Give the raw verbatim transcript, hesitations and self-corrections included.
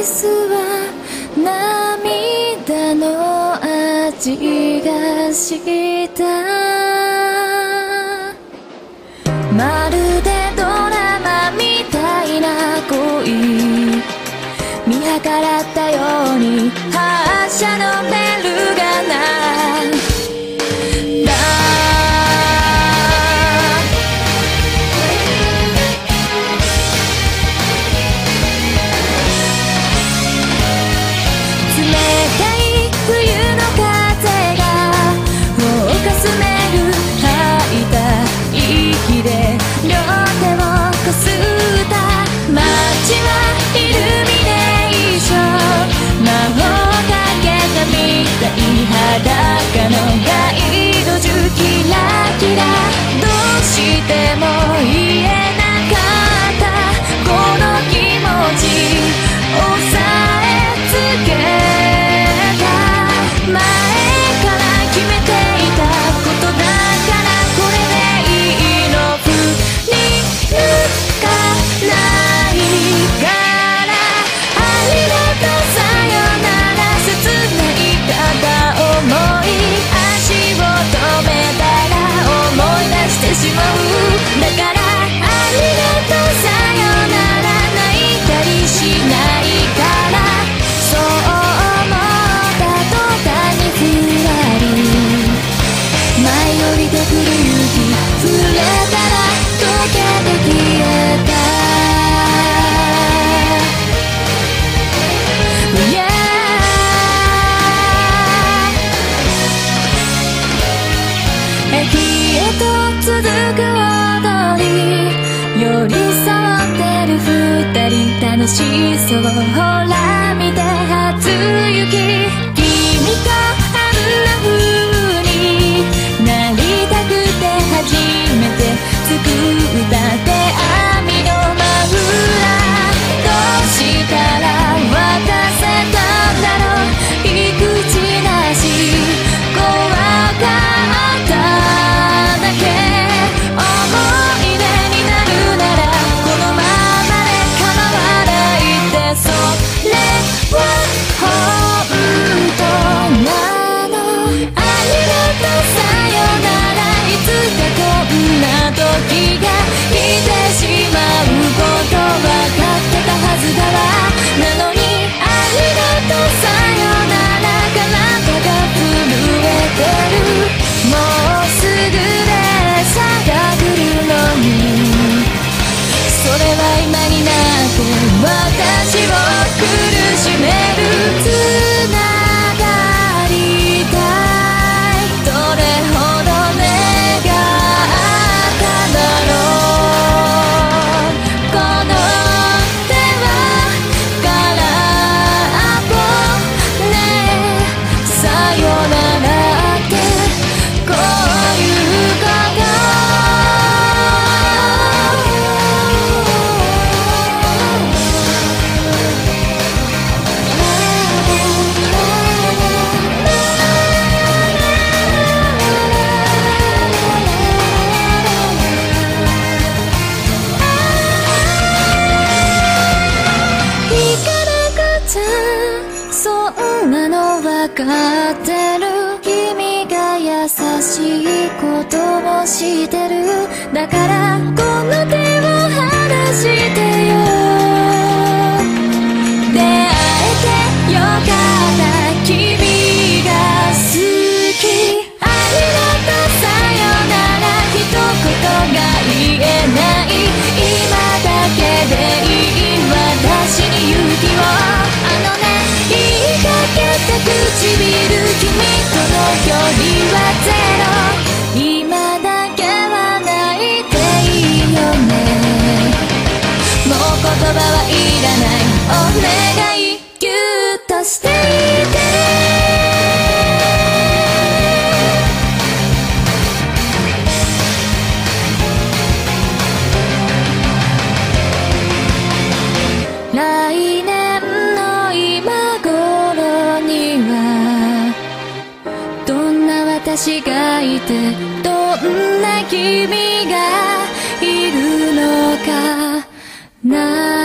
スは涙の味がしたまるでドラマみたいな恋見計らったように発車のベルが鳴った冷たい冬の風がをかすめる吐いた息で両手をこすった街はイルミネーション魔法かけたみたい裸のガイド中キラキラどうしても言えなかったこの気持ち抑えつけ前から決めていたことだからこれでいいの振り抜かないからありがとうさよなら切ない片思い足を止めたら思い出してしまうだからありがとうさよなら泣いたりしないからそう思った途端にふらり舞い降りてくる雪触れたら溶けて消えた Yeah 駅へと続く踊り寄り添ってる二人楽しそうほら見て初雪君とあんな風になりたくて初めて作った手編みのマフラーどうしたら渡せたんだろういくちなし怖かっただけ思い出になるならこのままで構わないってそれは本当なのありがとうさよならいつかこんな時が来てしまうことわかってたはずだわなのにありがとうさよなら体が震えてるもうすぐ列車が来るのにそれは今になって私を苦しめるつながりたいどれほど願っただろうこの手は空っぽねえさよならってこういうことそんなのわかってる君が優しいことをしてるだからこの手を離してよ出会えてよかった君が好きありがとうさよなら一言が言えない今だけでいい私に勇気をあのね言いかけた唇君との距離はゼロ今だけは泣いていいよねもう言葉はいらないお願いギュッとしていて来年の今頃にはどんな私がいてどんな君がいるのかな